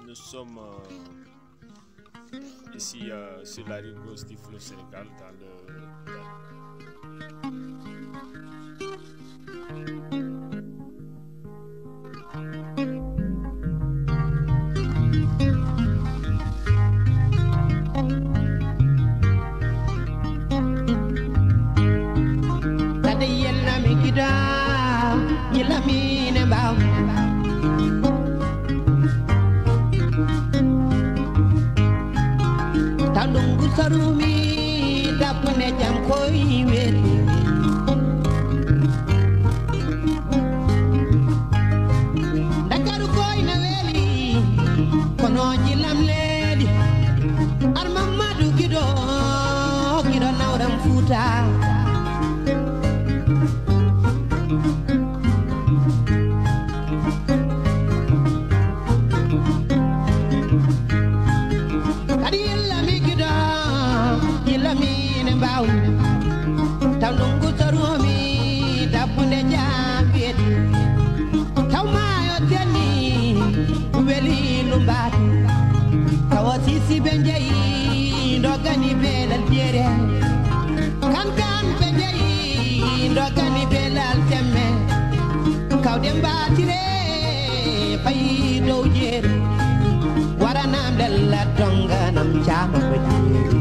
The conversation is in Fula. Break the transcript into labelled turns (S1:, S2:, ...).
S1: Nous sommes ici sur la rive gauche du fleuve Sénégal,
S2: Sarumi dapune jam koy weti Dakaru koy na weli kono jilam ledi ar Mamadou gido nawram Fouta Tandungu sarumi dapune jambet tawmayo teni weli lumbat tawasisi benjeyi ndogani belal jere kan benjeyi ndogani belal temme kawde mbatire fayi dow jere waranam della tonganam chama ko jere